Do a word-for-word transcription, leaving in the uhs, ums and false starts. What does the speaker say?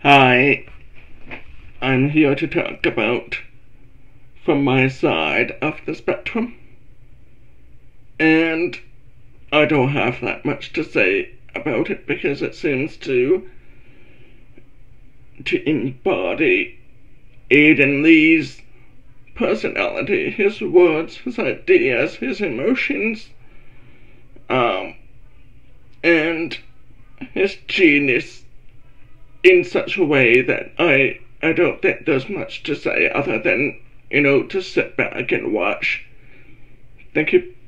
Hi, I'm here to talk about from my side of the spectrum, and I don't have that much to say about it because it seems to to embody Aidan Lee's personality, his words, his ideas, his emotions, um, and his genius in such a way that I I don't think there's much to say other than, you know, to sit back and watch. Thank you.